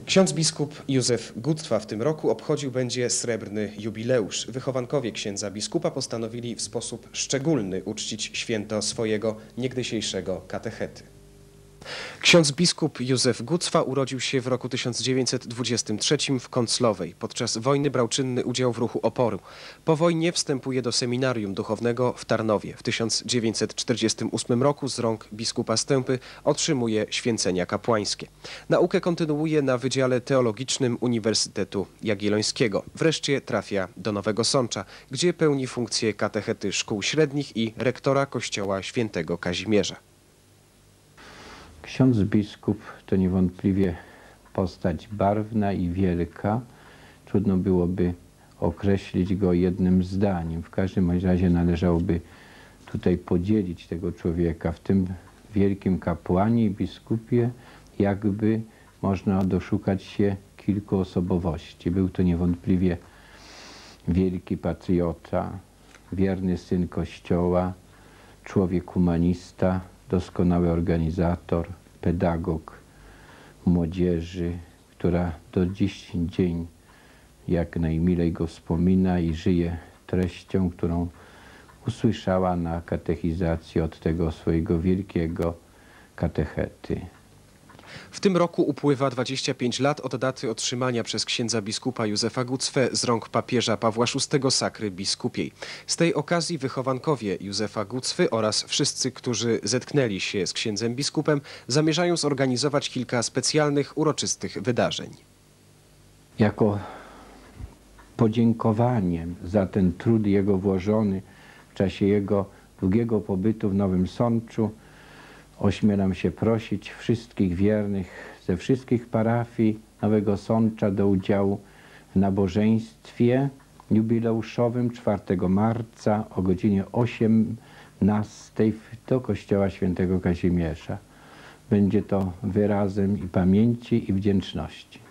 Ksiądz biskup Józef Gucwa w tym roku obchodził będzie srebrny jubileusz. Wychowankowie księdza biskupa postanowili w sposób szczególny uczcić święto swojego niegdysiejszego katechety. Ksiądz biskup Józef Gucwa urodził się w roku 1923 w Kąclowej. Podczas wojny brał czynny udział w ruchu oporu. Po wojnie wstępuje do seminarium duchownego w Tarnowie. W 1948 roku z rąk biskupa Stępy otrzymuje święcenia kapłańskie. Naukę kontynuuje na Wydziale Teologicznym Uniwersytetu Jagiellońskiego. Wreszcie trafia do Nowego Sącza, gdzie pełni funkcję katechety szkół średnich i rektora kościoła świętego Kazimierza. Ksiądz biskup to niewątpliwie postać barwna i wielka. Trudno byłoby określić go jednym zdaniem. W każdym razie należałoby tutaj podzielić tego człowieka. W tym wielkim kapłanie i biskupie jakby można doszukać się kilku osobowości. Był to niewątpliwie wielki patriota, wierny syn Kościoła, człowiek humanista, doskonały organizator, pedagog młodzieży, która do dziś dzień jak najmilej go wspomina i żyje treścią, którą usłyszała na katechizacji od tego swojego wielkiego katechety. W tym roku upływa 25 lat od daty otrzymania przez księdza biskupa Józefa Gucwę z rąk papieża Pawła VI sakry biskupiej. Z tej okazji wychowankowie Józefa Gucwy oraz wszyscy, którzy zetknęli się z księdzem biskupem, zamierzają zorganizować kilka specjalnych, uroczystych wydarzeń. Jako podziękowanie za ten trud jego włożony w czasie jego długiego pobytu w Nowym Sączu ośmielam się prosić wszystkich wiernych ze wszystkich parafii Nowego Sącza do udziału w nabożeństwie jubileuszowym 4 marca o godzinie 18 do kościoła świętego Kazimierza. Będzie to wyrazem i pamięci, i wdzięczności.